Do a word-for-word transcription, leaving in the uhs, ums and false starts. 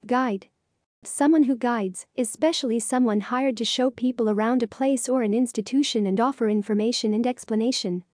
Guide. Someone who guides, especially someone hired to show people around a place or an institution and offer information and explanation.